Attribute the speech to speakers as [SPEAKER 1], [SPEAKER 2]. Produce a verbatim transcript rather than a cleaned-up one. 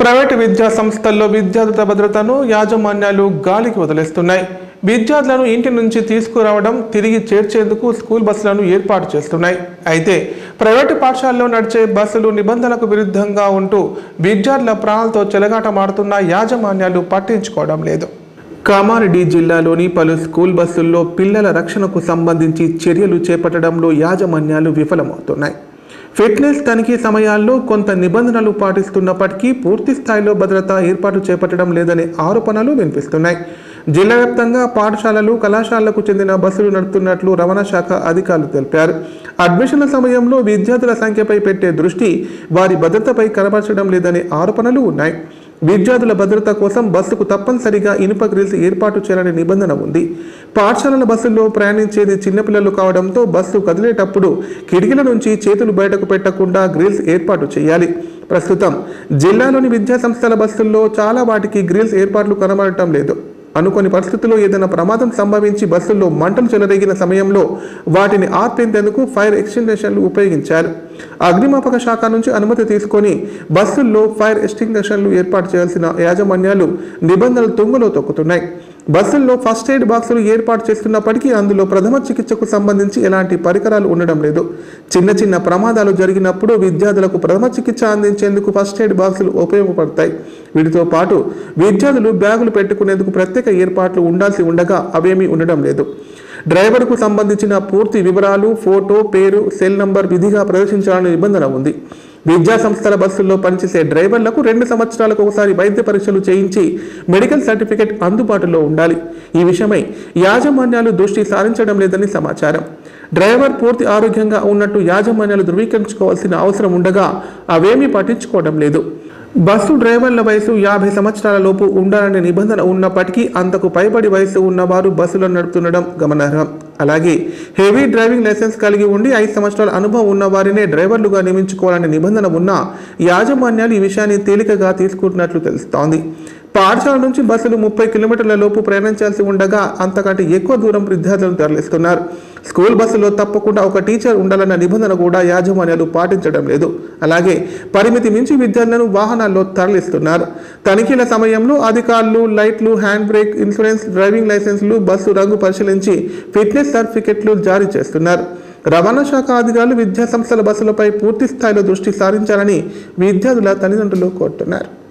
[SPEAKER 1] Private విద్యా సంస్థల్లో విద్యార్థుల భద్రతను యాజమాన్యాలు గాలికి వదిలేస్తున్నాయి. విద్యార్థులను ఇంటి నుంచి తీసుకురావడం, తిరిగి చేర్చేందుకు స్కూల్ బస్సులను ఏర్పాటు చేస్తున్నాయి. అయితే ప్రైవేటు పాఠశాలలో నడిచే బస్సులు నిబంధనలకు విరుద్ధంగా ఉంటూ విద్యార్థుల ప్రాణాలతో చెలగాటమాడుతున్న యాజమాన్యాలు పట్టించుకోవడం లేదు. కామారెడ్డి జిల్లాలోని పలు స్కూల్ బస్సుల్లో పిల్లల రక్షణకు సంబంధించి చర్యలు చేపట్టడంలో యాజమాన్యాలు విఫలమవుతున్నాయి. ఫిట్నెస్ తనిఖీ సమయాల్లో కొంత నిబంధనలు పాటిస్తున్నప్పటికీ పూర్తి స్థాయిలో భద్రత ఏర్పాటు చేపట్టడం లేదనే ఆరోపణలు వినిపిస్తున్నాయి. జిల్లా వ్యాప్తంగా పాఠశాలలు, కళాశాలలకు చెందిన బస్సులు నడుపుతున్నట్లు రవాణా శాఖ అధికారులు తెలిపారు. అడ్మిషన్ల సమయంలో విద్యార్థుల సంఖ్యపై పెట్టే దృష్టి వారి భద్రతపై కనబరచడం లేదనే ఆరోపణలు ఉన్నాయి. విద్యార్థుల భద్రత కోసం బస్సుకు తప్పనిసరిగా ఇనుప గ్రిల్స్ ఏర్పాటు చేయాలనే నిబంధన ఉంది. పాఠశాలల బస్సుల్లో ప్రయాణించేది చిన్నపిల్లలు కావడంతో బస్సు కదిలేటప్పుడు కిటికీల నుంచి చేతులు బయటకు పెట్టకుండా గ్రిల్స్ ఏర్పాటు చేయాలి. ప్రస్తుతం జిల్లాలోని విద్యాసంస్థల బస్సుల్లో చాలా వాటికి గ్రిల్స్ ఏర్పాట్లు కనబడటం లేదు. అనుకోని పరిస్థితుల్లో ఏదైనా ప్రమాదం సంభవించి బస్సుల్లో మంటలు చెలరేగిన సమయంలో వాటిని ఆర్పేందుకు ఫైర్ ఎక్స్టింగ్విషర్లు ఉపయోగించారు. అగ్నిమాపక శాఖ నుంచి అనుమతి తీసుకొని బస్సుల్లో ఫైర్ ఎక్స్టింగ్విషర్లు ఏర్పాటు చేయాల్సిన యాజమాన్యాలు నిబంధనలు తుంగలో తొక్కుతున్నాయి. బస్సుల్లో ఫస్ట్ ఎయిడ్ బాక్సులు ఏర్పాటు చేస్తున్నప్పటికీ అందులో ప్రథమ చికిత్సకు సంబంధించి ఎలాంటి పరికరాలు ఉండడం లేదు. చిన్న చిన్న ప్రమాదాలు జరిగినప్పుడు విద్యార్థులకు ప్రథమ చికిత్స అందించేందుకు ఫస్ట్ ఎయిడ్ బాక్సులు ఉపయోగపడతాయి. వీటితో పాటు విద్యార్థులు బ్యాగులు పెట్టుకునేందుకు ప్రత్యేక ఏర్పాట్లు ఉండాల్సి ఉండగా అవేమీ ఉండడం లేదు. డ్రైవర్కు సంబంధించిన పూర్తి వివరాలు, ఫోటో, పేరు, సెల్ నంబర్ విధిగా ప్రదర్శించాలనే నిబంధన ఉంది. విద్యా సంస్థల బస్సుల్లో పనిచేసే డ్రైవర్లకు రెండు సంవత్సరాలకు ఒకసారి వైద్య పరీక్షలు చేయించి మెడికల్ సర్టిఫికెట్ అందుబాటులో ఉండాలి. ఈ విషయమై యాజమాన్యాలు దృష్టి సారించడం లేదని సమాచారం. డ్రైవర్ పూర్తి ఆరోగ్యంగా ఉన్నట్టు యాజమాన్యాలు ధృవీకరించుకోవాల్సిన అవసరం ఉండగా అవేమీ పట్టించుకోవడం లేదు. బస్సు డ్రైవర్ల వయసు యాభై సంవత్సరాల లోపు ఉండాలనే నిబంధన ఉన్నప్పటికీ అంతకు పైబడి వయసు ఉన్నవారు బస్సులను నడుపుతుండడం గమనార్హం. అలాగే హెవీ డ్రైవింగ్ లైసెన్స్ కలిగి ఉండి ఐదు సంవత్సరాల అనుభవం ఉన్న వారినే డ్రైవర్లుగా నియమించుకోవాలనే నిబంధన ఉన్నా యాజమాన్యాలు ఈ విషయాన్ని తేలికగా తీసుకుంటున్నట్లు తెలుస్తోంది. పాఠశాల నుంచి బస్సులు ముప్పై కిలోమీటర్ల లోపు ప్రయాణించాల్సి ఉండగా అంతకంటే ఎక్కువ దూరం విద్యార్థులను తరలిస్తున్నారు. స్కూల్ బస్సులో తప్పకుండా ఒక టీచర్ ఉండాలన్న నిబంధన కూడా యాజమాన్యాలు పాటించడం లేదు. అలాగే పరిమితి మించి విద్యార్థులను వాహనాల్లో తరలిస్తున్నారు. తనిఖీల సమయంలో అధికారులు లైట్లు, హ్యాండ్ బ్రేక్, ఇన్సూరెన్స్, డ్రైవింగ్ లైసెన్సులు, బస్సు రంగు పరిశీలించి ఫిట్నెస్ సర్టిఫికెట్లు జారీ చేస్తున్నారు. రవాణా శాఖ అధికారులు విద్యా సంస్థల బస్సులపై పూర్తి స్థాయిలో దృష్టి సారించాలని విద్యార్థుల తల్లిదండ్రులు కోరుతున్నారు.